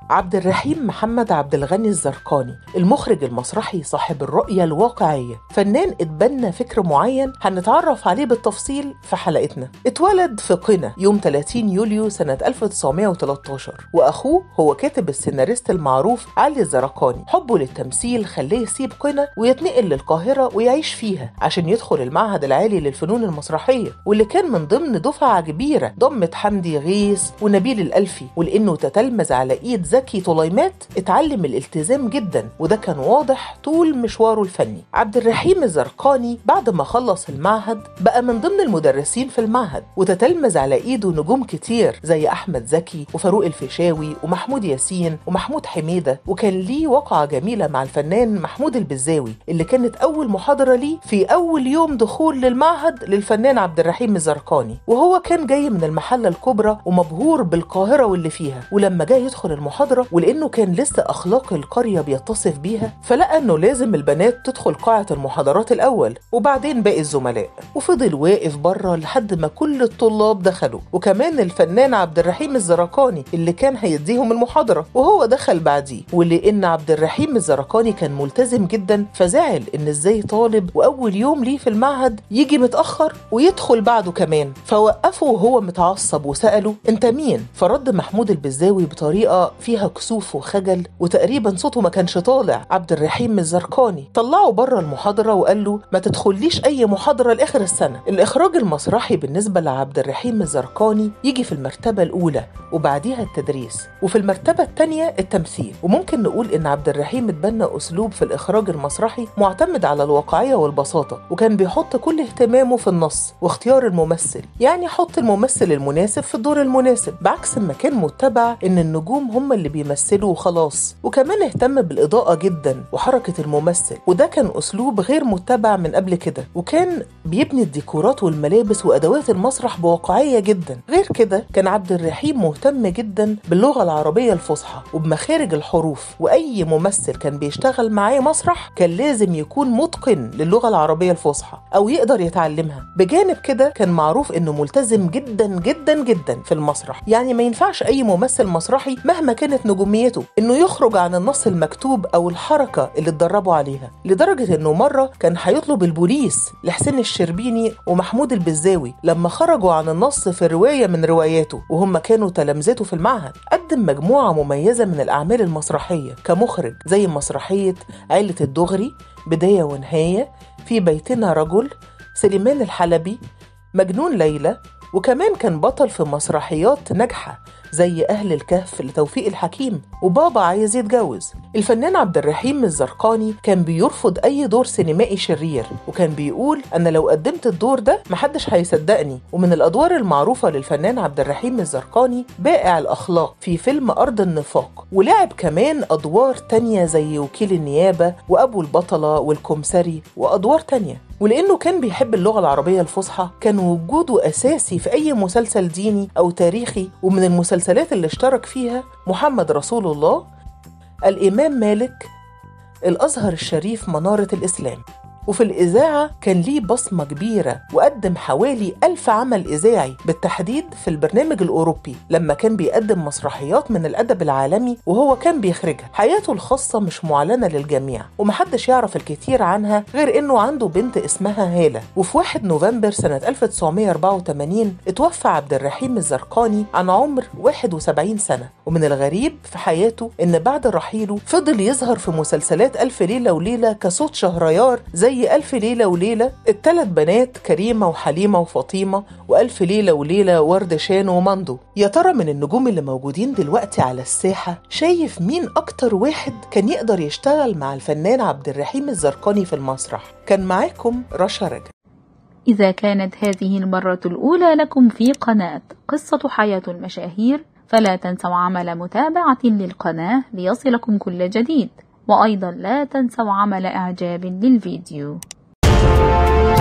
عبد الرحيم محمد عبد الغني الزرقاني، المخرج المسرحي صاحب الرؤية الواقعية، فنان اتبنى فكر معين هنتعرف عليه بالتفصيل في حلقتنا. اتولد في قنا يوم 30 يوليو سنة 1913، وأخوه هو كاتب السيناريست المعروف علي الزرقاني. حبه للتمثيل خليه يسيب قنا ويتنقل للقاهرة ويعيش فيها عشان يدخل المعهد العالي للفنون المسرحية، واللي كان من ضمن دفعة كبيرة ضمت حمدي غيث ونبيل الألفي. ولأنه تتلمذ على إيد زكي طليمات اتعلم الالتزام جدا، وده كان واضح طول مشواره الفني. عبد الرحيم الزرقاني بعد ما خلص المعهد بقى من ضمن المدرسين في المعهد، وتتلمذ على إيده نجوم كتير زي أحمد زكي وفاروق الفيشاوي ومحمود ياسين ومحمود حميدة. وكان ليه وقعة جميلة مع الفنان محمود البزاوي اللي كانت أول محاضرة ليه في أول يوم دخول للمعهد للفنان عبد الرحيم الزرقاني، وهو كان جاي من المحلة الكبرى ومبهور بالقاهرة واللي فيها. ولما جاي يدخل المحاضرة ولأنه كان لسه أخلاق القرية بيتصف بيها، فلقى أنه لازم البنات تدخل قاعة المحاضرات الأول وبعدين باقي الزملاء، وفضل واقف بره لحد ما كل الطلاب دخلوا، وكمان الفنان عبد الرحيم الزرقاني اللي كان هيديهم المحاضرة وهو دخل بعديه. ولأن عبد الرحيم الزرقاني كان ملتزم جدا فزعل إن إزاي طالب وأول يوم ليه في المعهد يجي متأخر ويدخل بعده كمان، فوقفه وهو متعصب وسأله أنت مين؟ فرد محمود البزاوي بطريقة فيها كسوف وخجل، وتقريبا صوته ما كانش طالع. عبد الرحيم الزرقاني طلعه بره المحاضرة وقال له ما تدخليش أي محاضرة لآخر السنة. الإخراج المسرحي بالنسبة لعبد الرحيم الزرقاني يجي في المرتبة الأولى وبعديها التدريس، وفي المرتبة الثانية التمثيل. وممكن نقول إن عبد الرحيم اتبنى أسلوب في الإخراج المسرحي معتمد على الواقعية والبساطة، وكان بيحط كل اهتمامه في النص واختيار الممثل، يعني يحط الممثل المناسب في الدور المناسب، بعكس ما كان متبع إن النجوم هم اللي بيمثلوا وخلاص. وكمان اهتم بالإضاءة جدا وحركة الممثل، وده كان أسلوب غير متبع من قبل كده. وكان بيبني الديكورات والملابس وأدوات المسرح بواقعية جدا. غير كده كان عبد الرحيم مهتم جدا باللغة العربية الفصحى وبمخارج الحروف، وأي ممثل كان بيشتغل معاه مسرح كان لازم يكون متقن للغة العربية الفصحى أو يقدر يتعلمها. بجانب كده كان معروف إنه ملتزم جدا جدا جدا في المسرح، يعني ما ينفعش أي ممثل مسرحي مهما كانت نجوميته إنه يخرج عن النص المكتوب أو الحركة اللي اتدربوا عليها، لدرجة إنه مرة كان هيطلب البوليس لحسين الشربيني ومحمود البزاوي لما خرجوا عن النص في رواية من رواياته وهم كانوا تلامذته في المعهد. قدم مجموعة مميزة من الأعمال المسرحية كمخرج زي مسرحية عيلة الدغري، بداية ونهاية، في بيتنا رجل، سليمان الحلبي، مجنون ليلى. وكمان كان بطل في مسرحيات ناجحة زي أهل الكهف لتوفيق الحكيم وبابا عايز يتجوز. الفنان عبد الرحيم الزرقاني كان بيرفض أي دور سينمائي شرير، وكان بيقول أنا لو قدمت الدور ده محدش هيصدقني. ومن الأدوار المعروفة للفنان عبد الرحيم الزرقاني بائع الأخلاق في فيلم أرض النفاق، ولعب كمان أدوار تانية زي وكيل النيابة وأبو البطلة والكمسري وأدوار تانية. ولأنه كان بيحب اللغة العربية الفصحى كان وجوده أساسي في أي مسلسل ديني أو تاريخي، ومن المسلسلات اللي اشترك فيها محمد رسول الله، الإمام مالك، الأزهر الشريف، منارة الإسلام. وفي الإذاعة كان ليه بصمة كبيرة وقدم حوالي 1000 عمل إذاعي، بالتحديد في البرنامج الأوروبي لما كان بيقدم مسرحيات من الأدب العالمي وهو كان بيخرجها. حياته الخاصة مش معلنة للجميع ومحدش يعرف الكثير عنها غير إنه عنده بنت اسمها هالة. وفي 1 نوفمبر سنة 1984 اتوفى عبد الرحيم الزرقاني عن عمر 71 سنة. ومن الغريب في حياته إن بعد رحيله فضل يظهر في مسلسلات ألف ليلة وليلة كصوت شهريار زي ألف ليلة وليلة، الثلاث بنات كريمة وحليمة وفاطمة، وألف ليلة وليلة ورد شان ومندو. يا ترى من النجوم اللي موجودين دلوقتي على الساحة شايف مين أكتر واحد كان يقدر يشتغل مع الفنان عبد الرحيم الزرقاني في المسرح؟ كان معاكم رشا رجب. إذا كانت هذه المرة الأولى لكم في قناة قصة حياة المشاهير فلا تنسوا عمل متابعة للقناة ليصلكم كل جديد، وأيضا لا تنسوا عمل إعجاب للفيديو.